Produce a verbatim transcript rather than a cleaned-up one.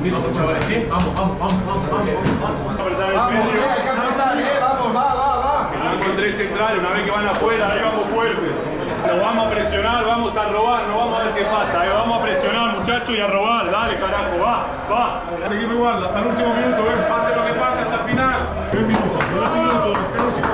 Vamos, chavales, ¿sí? Vamos, vamos, vamos, vamos, vamos, vamos. Vamos, eh, hay que apretar, eh, vamos, va, va, va. Van con tres centrales, una vez que van afuera, ahí vamos fuerte. Nos vamos a presionar, vamos a robar, no vamos a ver qué pasa, eh. Vamos a presionar, muchachos, y a robar. Dale, carajo, va, va. Seguimos igual, hasta el último minuto, ven, pase lo que pase hasta el final. diez minutos, diez minutos,